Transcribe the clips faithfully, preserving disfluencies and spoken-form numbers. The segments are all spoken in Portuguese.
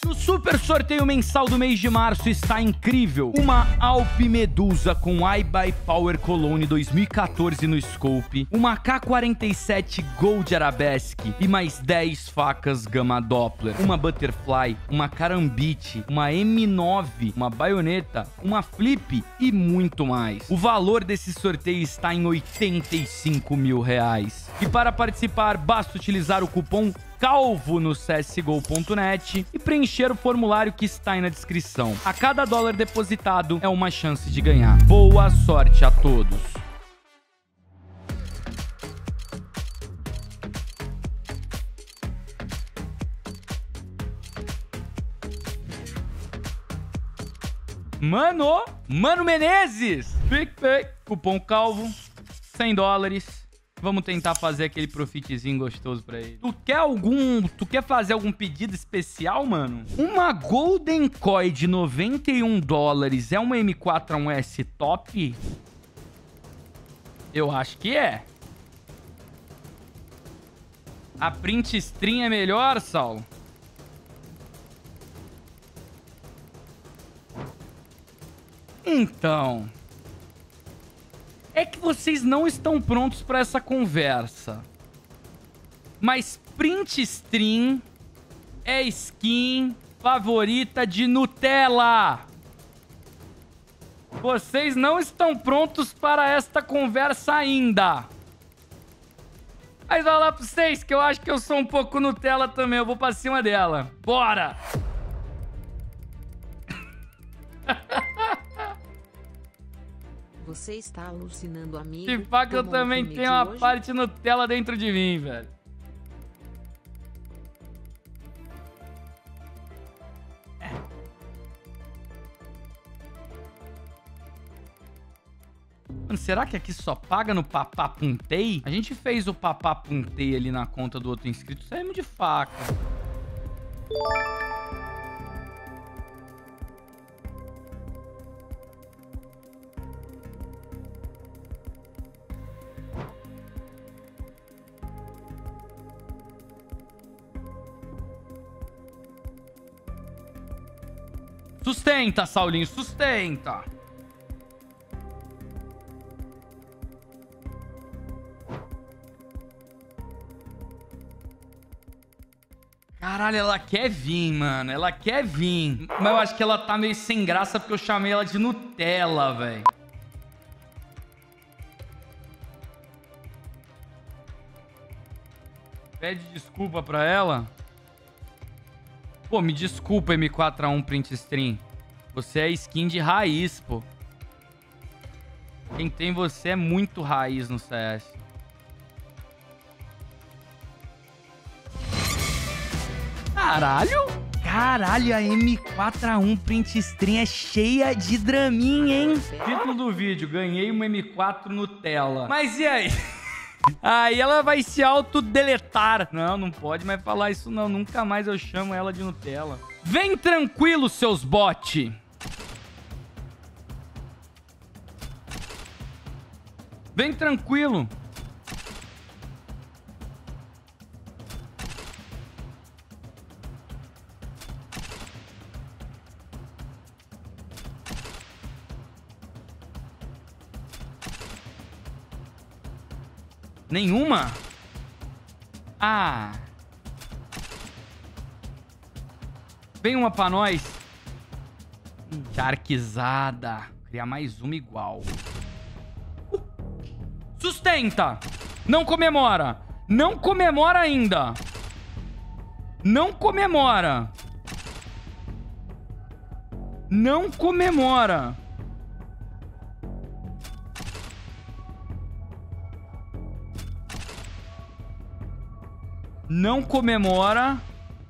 No super sorteio mensal do mês de março está incrível. Uma Alp Medusa com iBuy Power Cologne dois mil e quatorze no scope, uma K quarenta e sete Gold Arabesque e mais dez facas Gama Doppler, uma Butterfly, uma Karambit, uma M nove, uma baioneta, uma Flip e muito mais. O valor desse sorteio está em oitenta e cinco mil reais. E para participar, basta utilizar o cupom CALVO no C S G O ponto net e preencher o formulário que está aí na descrição. A cada dólar depositado é uma chance de ganhar. Boa sorte a todos! Mano, Mano Menezes! PicPay, cupom CALVO, cem dólares. Vamos tentar fazer aquele profitzinho gostoso pra ele. Tu quer algum... Tu quer fazer algum pedido especial, mano? Uma Golden Koi de noventa e um dólares é uma M quatro A um S top? Eu acho que é. A print stream é melhor, Saulo? Então... É que vocês não estão prontos para essa conversa. Mas print stream é skin favorita de Nutella. Vocês não estão prontos para esta conversa ainda. Mas vou falar pra vocês que eu acho que eu sou um pouco Nutella também. Eu vou pra cima dela. Bora! Você está alucinando, amigo. Se pá que eu também um tenho uma hoje? parte Nutella dentro de mim, velho. É. Mano, será que aqui só paga no Papapuntei? A gente fez o Papapuntei ali na conta do outro inscrito. Saímos de faca. Sustenta, Saulinho, sustenta. Caralho, ela quer vir, mano. Ela quer vir. Mas eu acho que ela tá meio sem graça porque eu chamei ela de Nutella, velho. Pede desculpa pra ela. Pô, me desculpa, M quatro A um Print Stream. Você é skin de raiz, pô. Quem tem você é muito raiz no C S. Caralho? Caralho, a M quatro A um Print Stream é cheia de draminha, hein? Título do vídeo, ganhei uma M quatro Nutella. Mas e aí? Aí ela vai se autodeletar. Não, não pode mais falar isso não. Nunca mais eu chamo ela de Nutella. Vem tranquilo, seus bots. Vem tranquilo. Nenhuma? Ah. Vem uma pra nós. Sharkzada. Criar mais uma igual. Uh. Sustenta. Não comemora. Não comemora ainda. Não comemora. Não comemora. Não comemora.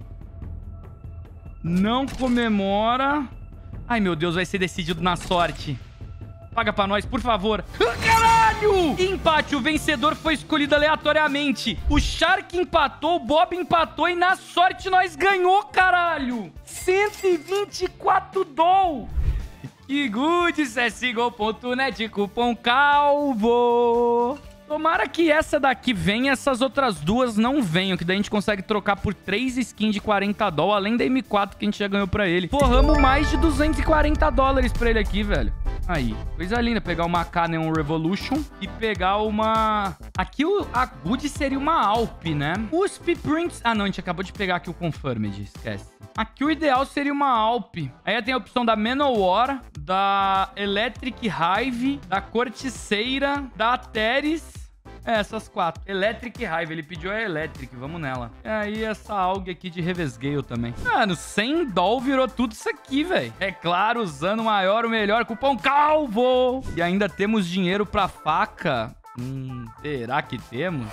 Não comemora. Ai, meu Deus, vai ser decidido na sorte. Paga pra nós, por favor. Caralho! Empate, o vencedor foi escolhido aleatoriamente. O Shark empatou, o Bob empatou e na sorte nós ganhou, caralho. cento e vinte e quatro doll. Que good, C S G O ponto net, cupom CALVO. Tomara que essa daqui venha, essas outras duas não venham, que daí a gente consegue trocar por três skins de quarenta dólares, além da M quatro que a gente já ganhou pra ele. Forramos mais de duzentos e quarenta dólares pra ele aqui, velho. Aí, coisa linda. Pegar uma K Neon Revolution e pegar uma... Aqui o... a Good seria uma Alp, né? U S P Prints... Ah, não, a gente acabou de pegar aqui o Confirmed, esquece. Aqui o ideal seria uma Alp. Aí tem a opção da Manowar, da Electric Hive, da Corticeira, da Ateris... É, essas quatro. Electric Hive. Ele pediu a Electric. Vamos nela. E aí, essa Aug aqui de Revesgale também. Mano, cem dólares virou tudo isso aqui, velho. É claro, usando o maior, o melhor cupom CALVO. E ainda temos dinheiro pra faca. Hum, será que temos?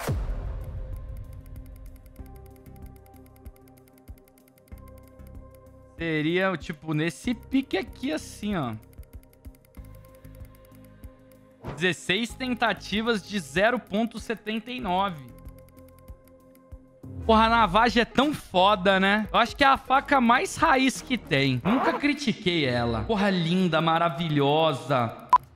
Seria, tipo, nesse pique aqui, assim, ó. dezesseis tentativas de zero ponto setenta e nove. Porra, a navagem é tão foda, né? Eu acho que é a faca mais raiz que tem. Nunca critiquei ela. Porra, linda, maravilhosa.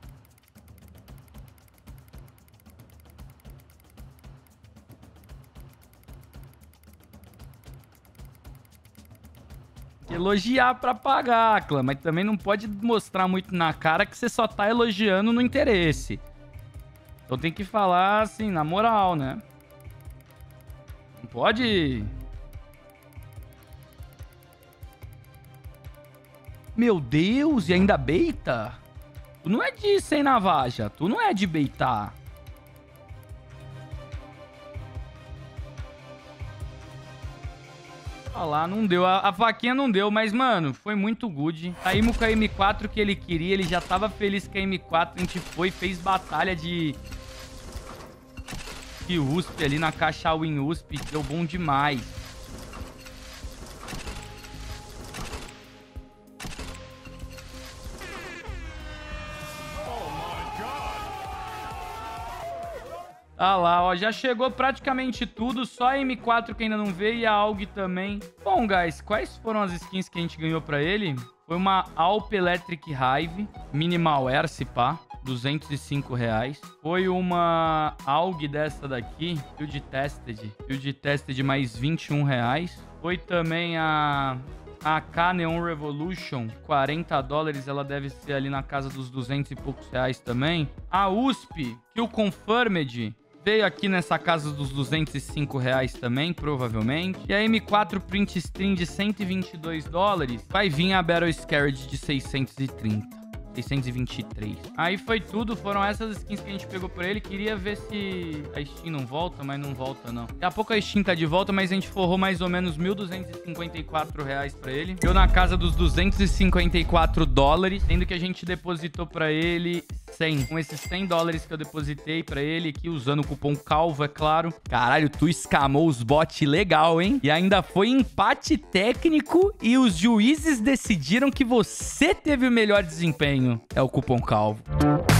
Elogiar pra pagar, clã, mas também não pode mostrar muito na cara que você só tá elogiando no interesse. Então tem que falar assim, na moral, né? Não pode... Meu Deus, e ainda beita? Tu não é de sem navaja, tu não é de beitar. Olha lá, não deu. A, a faquinha não deu, mas, mano, foi muito good. Saímos com a M quatro que ele queria. Ele já tava feliz com a M quatro. A gente foi, fez batalha de... de U S P ali na caixa Win U S P. Deu bom demais. Ah lá, ó, já chegou praticamente tudo, só a M quatro que ainda não veio e a A U G também. Bom, guys, quais foram as skins que a gente ganhou pra ele? Foi uma Alp Electric Hive, Minimal Air, se pá, duzentos e cinco reais. Foi uma A U G dessa daqui, Field Tested, Field Tested mais vinte e um reais. Foi também a... A K Neon Revolution, quarenta dólares, ela deve ser ali na casa dos duzentos e poucos reais também. A U S P, que o Confirmed... veio aqui nessa casa dos duzentos e cinco reais também, provavelmente. E a M quatro Print Stream de cento e vinte e dois dólares. Vai vir a Battle Scared de seiscentos e trinta. seiscentos e vinte e três. Aí foi tudo. Foram essas skins que a gente pegou por ele. Queria ver se a Steam não volta, mas não volta, não. Daqui a pouco a Steam tá de volta, mas a gente forrou mais ou menos mil duzentos e cinquenta e quatro reais pra ele. Eu na casa dos duzentos e cinquenta e quatro dólares, sendo que a gente depositou pra ele cem. Com esses cem dólares que eu depositei pra ele aqui, usando o cupom CALVO, é claro. Caralho, tu escamou os bots legal, hein? E ainda foi empate técnico e os juízes decidiram que você teve o melhor desempenho. É o cupom CALVO.